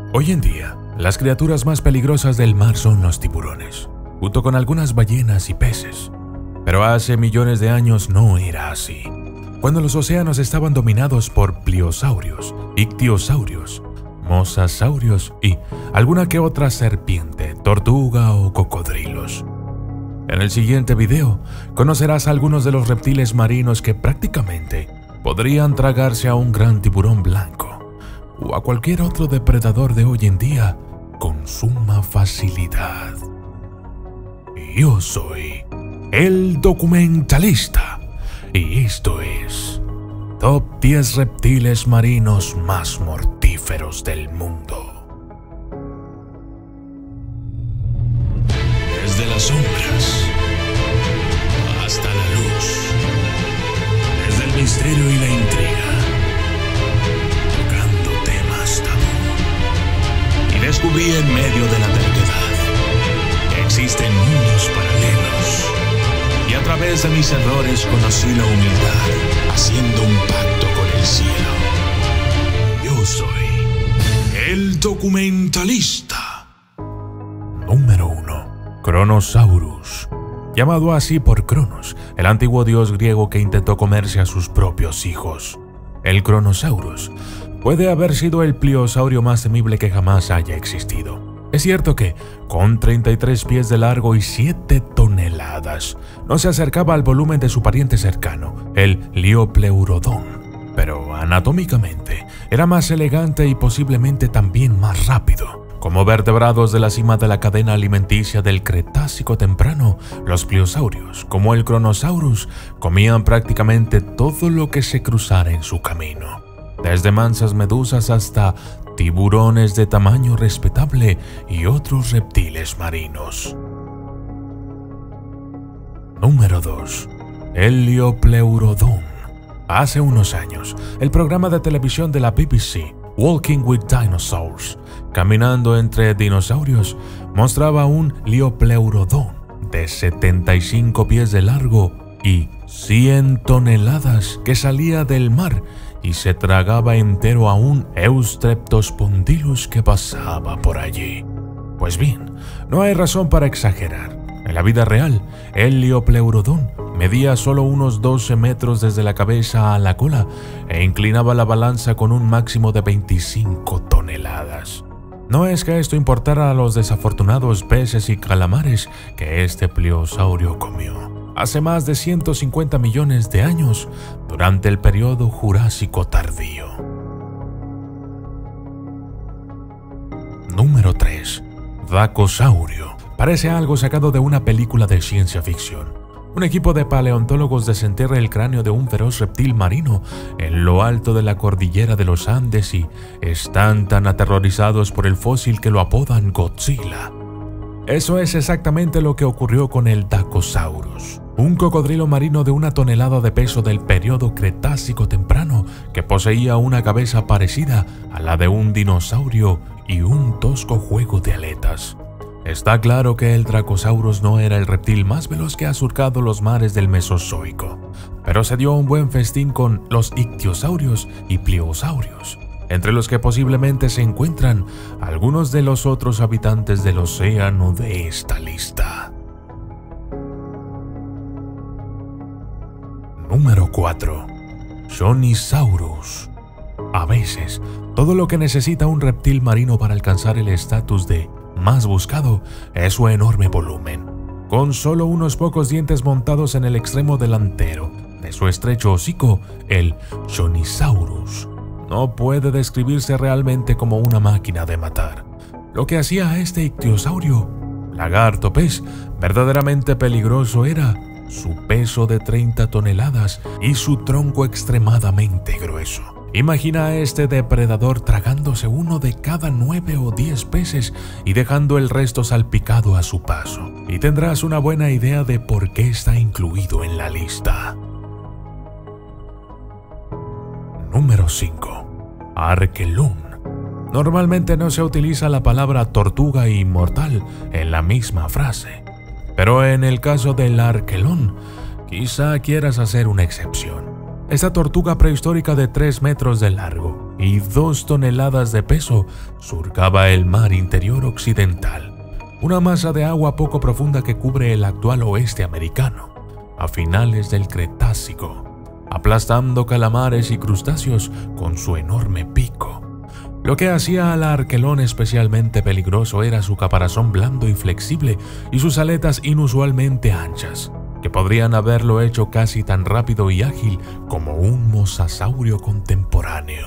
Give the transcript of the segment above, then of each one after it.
Hoy en día, las criaturas más peligrosas del mar son los tiburones, junto con algunas ballenas y peces. Pero hace millones de años no era así, cuando los océanos estaban dominados por pliosaurios, ictiosaurios, mosasaurios y alguna que otra serpiente, tortuga o cocodrilos. En el siguiente video, conocerás algunos de los reptiles marinos que prácticamente podrían tragarse a un gran tiburón blanco o a cualquier otro depredador de hoy en día con suma facilidad. Yo soy el documentalista y esto es Top 10 reptiles marinos más mortíferos del mundo. Desde las sombras hasta la luz, desde el misterio y la intriga, tocando temas tabú. Y descubrí en medio de la terquedad que existen mundos paralelos. Y a través de mis errores conocí la humildad, haciendo un pacto con el cielo. Yo soy el documentalista. Número 1. Cronosaurus. Llamado así por Cronos, el antiguo dios griego que intentó comerse a sus propios hijos. El Cronosaurus puede haber sido el pliosaurio más temible que jamás haya existido. Es cierto que, con 33 pies de largo y 7 toneladas, no se acercaba al volumen de su pariente cercano, el Liopleurodon, pero anatómicamente era más elegante y posiblemente también más rápido. Como vertebrados de la cima de la cadena alimenticia del Cretácico temprano, los pliosaurios, como el Cronosaurus, comían prácticamente todo lo que se cruzara en su camino, desde mansas medusas hasta tiburones de tamaño respetable y otros reptiles marinos. Número 2. El Liopleurodon. Hace unos años, el programa de televisión de la BBC, Walking with Dinosaurs, Caminando entre dinosaurios, mostraba un Liopleurodon de 75 pies de largo y 100 toneladas que salía del mar y se tragaba entero a un Eustreptospondylus que pasaba por allí. Pues bien, no hay razón para exagerar. En la vida real, el Liopleurodon medía solo unos 12 metros desde la cabeza a la cola e inclinaba la balanza con un máximo de 25 toneladas. No es que esto importara a los desafortunados peces y calamares que este pliosaurio comió hace más de 150 millones de años durante el periodo Jurásico tardío. Número 3. Dacosaurio. Parece algo sacado de una película de ciencia ficción. Un equipo de paleontólogos desenterra el cráneo de un feroz reptil marino en lo alto de la cordillera de los Andes y están tan aterrorizados por el fósil que lo apodan Godzilla. Eso es exactamente lo que ocurrió con el Dacosaurus, un cocodrilo marino de 1 tonelada de peso del periodo Cretácico temprano que poseía una cabeza parecida a la de un dinosaurio y un tosco juego de aletas. Está claro que el Dracosaurus no era el reptil más veloz que ha surcado los mares del Mesozoico, pero se dio un buen festín con los ictiosaurios y pliosaurios, entre los que posiblemente se encuentran algunos de los otros habitantes del océano de esta lista. Número 4. Shonisaurus. A veces, todo lo que necesita un reptil marino para alcanzar el estatus de más buscado es su enorme volumen. Con solo unos pocos dientes montados en el extremo delantero de su estrecho hocico, el Shonisaurus no puede describirse realmente como una máquina de matar. Lo que hacía a este ictiosaurio, lagarto pez, verdaderamente peligroso era su peso de 30 toneladas y su tronco extremadamente grueso. Imagina a este depredador tragándose uno de cada 9 o 10 peces y dejando el resto salpicado a su paso, y tendrás una buena idea de por qué está incluido en la lista. Número 5. Arkelon. Normalmente no se utiliza la palabra tortuga inmortal en la misma frase, pero en el caso del Arkelon, quizá quieras hacer una excepción. Esta tortuga prehistórica de 3 metros de largo y 2 toneladas de peso, surcaba el mar interior occidental, una masa de agua poco profunda que cubre el actual oeste americano, a finales del Cretácico, aplastando calamares y crustáceos con su enorme pico. Lo que hacía al arquelón especialmente peligroso era su caparazón blando y flexible y sus aletas inusualmente anchas, que podrían haberlo hecho casi tan rápido y ágil como un mosasaurio contemporáneo.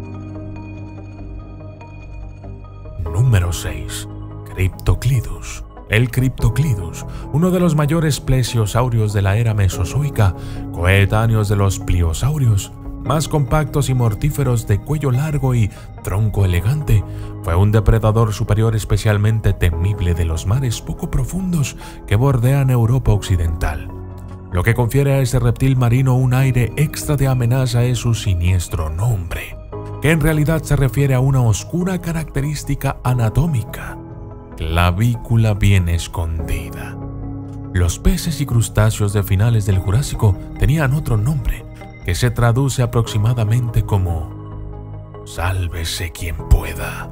Número 6. Cryptoclidus. El Cryptoclidus, uno de los mayores plesiosaurios de la era mesozoica, coetáneos de los pliosaurios, más compactos y mortíferos, de cuello largo y tronco elegante, fue un depredador superior especialmente temible de los mares poco profundos que bordean Europa occidental. Lo que confiere a este reptil marino un aire extra de amenaza es su siniestro nombre, que en realidad se refiere a una oscura característica anatómica: clavícula bien escondida. Los peces y crustáceos de finales del Jurásico tenían otro nombre, que se traduce aproximadamente como "sálvese quien pueda".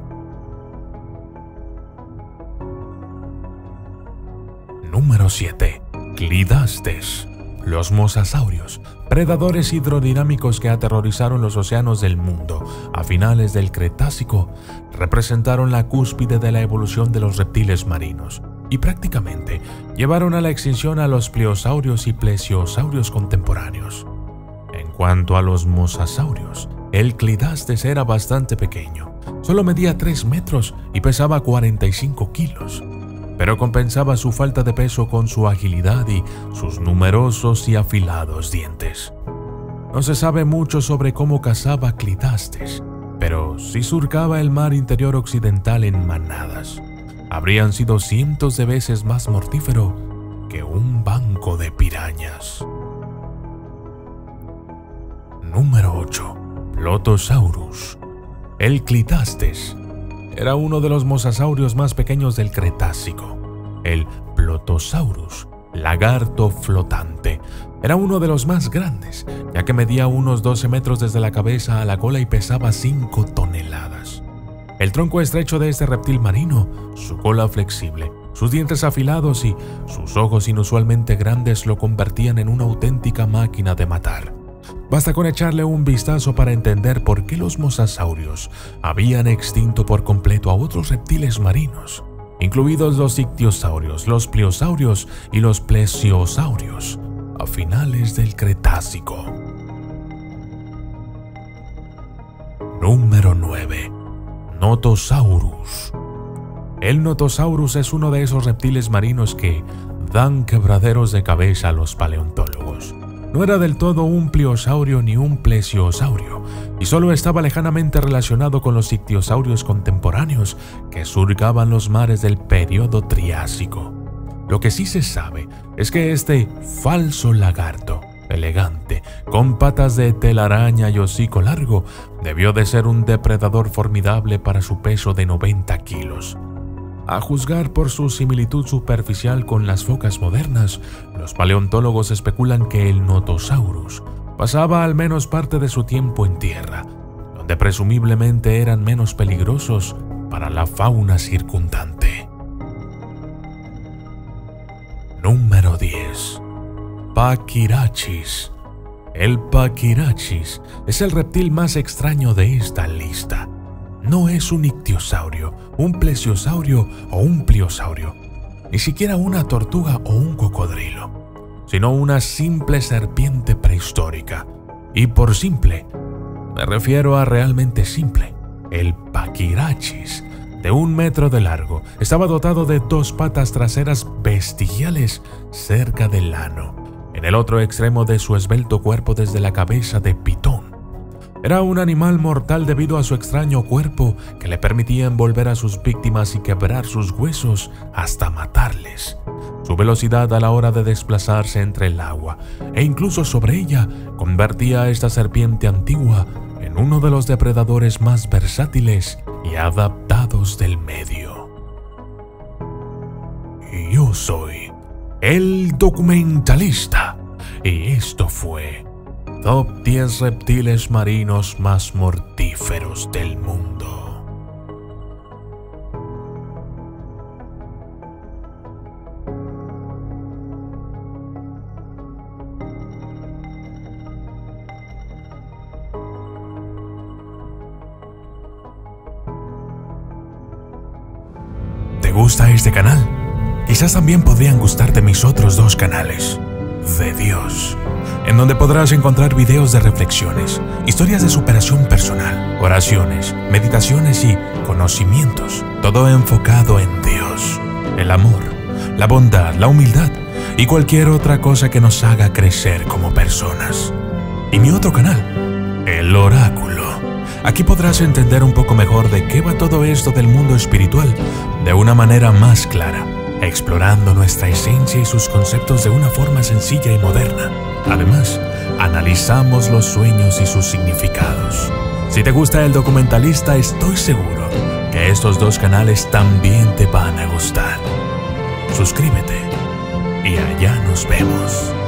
Número 7. Clidastes. Los mosasaurios, predadores hidrodinámicos que aterrorizaron los océanos del mundo a finales del Cretácico, representaron la cúspide de la evolución de los reptiles marinos y prácticamente llevaron a la extinción a los pliosaurios y plesiosaurios contemporáneos. En cuanto a los mosasaurios, el Clidastes era bastante pequeño, solo medía 3 metros y pesaba 45 kilos, pero compensaba su falta de peso con su agilidad y sus numerosos y afilados dientes. No se sabe mucho sobre cómo cazaba Clidastes, pero si surcaba el mar interior occidental en manadas, habrían sido cientos de veces más mortífero que un banco de pirañas. Número 8. Plotosaurus. El Clidastes era uno de los mosasaurios más pequeños del Cretácico. El Plotosaurus, lagarto flotante, era uno de los más grandes, ya que medía unos 12 metros desde la cabeza a la cola y pesaba 5 toneladas. El tronco estrecho de este reptil marino, su cola flexible, sus dientes afilados y sus ojos inusualmente grandes lo convertían en una auténtica máquina de matar. Basta con echarle un vistazo para entender por qué los mosasaurios habían extinto por completo a otros reptiles marinos, incluidos los ictiosaurios, los pliosaurios y los plesiosaurios, a finales del Cretácico. Número 9. Notosaurus. El Notosaurus es uno de esos reptiles marinos que dan quebraderos de cabeza a los paleontólogos. No era del todo un pliosaurio ni un plesiosaurio, y solo estaba lejanamente relacionado con los ictiosaurios contemporáneos que surcaban los mares del período Triásico. Lo que sí se sabe es que este falso lagarto, elegante, con patas de telaraña y hocico largo, debió de ser un depredador formidable para su peso de 90 kilos. A juzgar por su similitud superficial con las focas modernas, los paleontólogos especulan que el Notosaurus pasaba al menos parte de su tiempo en tierra, donde presumiblemente eran menos peligrosos para la fauna circundante. Número 10. Pachyrachis. El Pachyrachis es el reptil más extraño de esta lista. No es un ictiosaurio, un plesiosaurio o un pliosaurio, ni siquiera una tortuga o un cocodrilo, sino una simple serpiente prehistórica. Y por simple, me refiero a realmente simple. El Pachyrachis, de 1 metro de largo, estaba dotado de 2 patas traseras vestigiales cerca del ano, en el otro extremo de su esbelto cuerpo desde la cabeza de pitón. Era un animal mortal debido a su extraño cuerpo que le permitía envolver a sus víctimas y quebrar sus huesos hasta matarles. Su velocidad a la hora de desplazarse entre el agua e incluso sobre ella convertía a esta serpiente antigua en uno de los depredadores más versátiles y adaptados del medio. Yo soy el documentalista y esto fue Top 10 reptiles marinos más mortíferos del mundo. ¿Te gusta este canal? Quizás también podrían gustarte mis otros 2 canales de Dios, en donde podrás encontrar videos de reflexiones, historias de superación personal, oraciones, meditaciones y conocimientos, todo enfocado en Dios, el amor, la bondad, la humildad y cualquier otra cosa que nos haga crecer como personas. Y mi otro canal, El Oráculo. Aquí podrás entender un poco mejor de qué va todo esto del mundo espiritual de una manera más clara, explorando nuestra esencia y sus conceptos de una forma sencilla y moderna. Además, analizamos los sueños y sus significados. Si te gusta El Documentalista, estoy seguro que estos 2 canales también te van a gustar. Suscríbete y allá nos vemos.